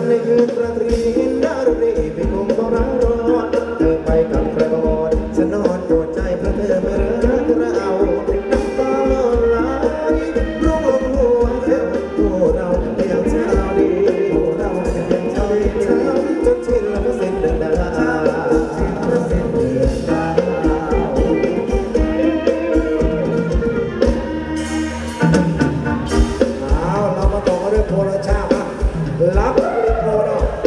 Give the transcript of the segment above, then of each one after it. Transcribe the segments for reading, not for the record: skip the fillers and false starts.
ในคืนราตรีดารุณีพี่คงต้องรักรอดเธอไปกับใครบอดฉันนอนปวดใจเพราะเธอไม่รักเราน้ำตาไหลร่วงลงหัวเสียวตัวเราเพียงเช้าดีตัวเราเพียงเช้าดีช้ำจนชินแล้วก็สิ้นเดือนดาวเรามาต่อกันด้วยโพลชามารับโพล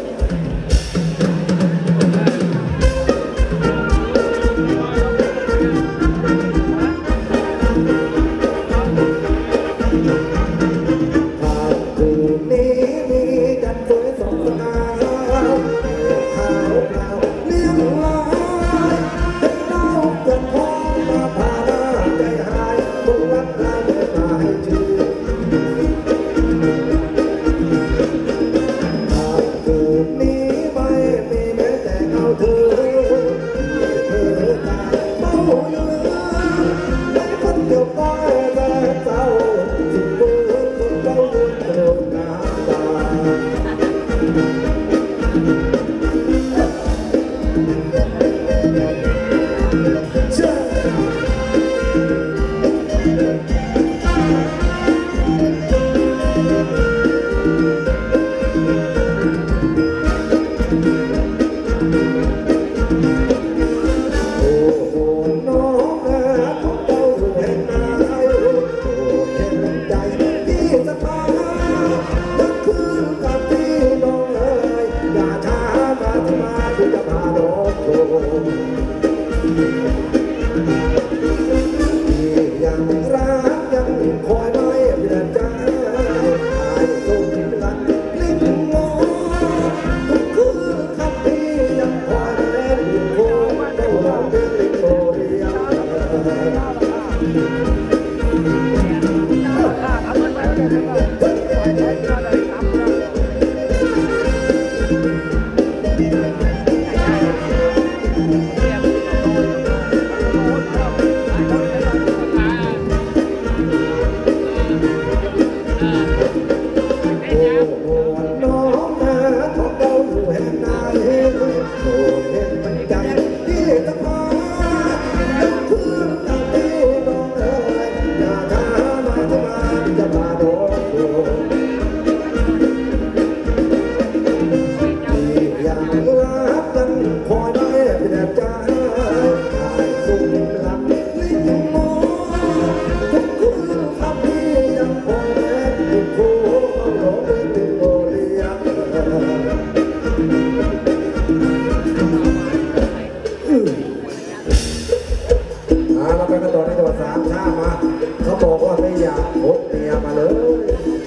เราไปกันต่อในจังหวัดสามชามาเขาบอกว่าไม่อยากพบเมียมาเลย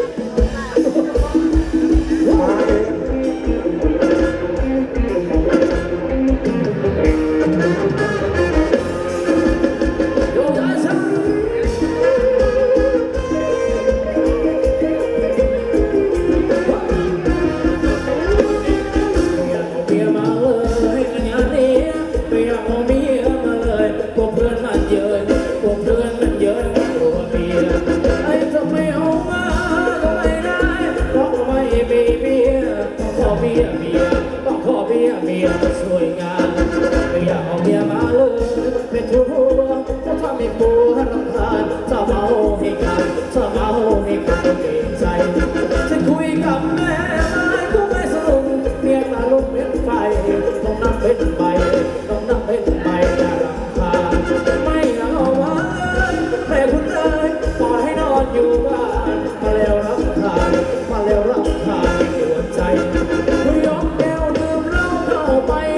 มาเองสวยงามไม่อยากเอาเมียมาเลยเป็นทุกข์จะทำให้ปวดรำคาญจะเมาให้กันจะเมาให้กันเกรงใจฉันคุยกับแม่ก็ไม่สนุกเมียตาลุกเป็นไฟต้องนั่งเป็นใบต้องนั่งเป็นใบน่ารำคาญไม่เอาไว้แม่คุณเอ๋ยปล่อยให้นอนอยู่บ้านมาแล้วรำคาญมาแล้วรำคาญปวดใจคุยยกแก้วดื่มเหล้าเข้าไป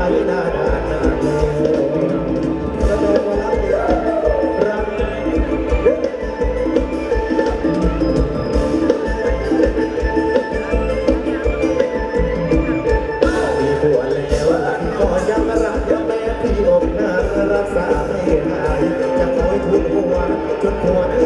หน้าด่านหน้าโมกระโดดมารับรักมีผัวแล้วหลังก็ยังรักยังแม่พี่อกนานรักษาไม่หายจะคอยทุนหัวจนหัว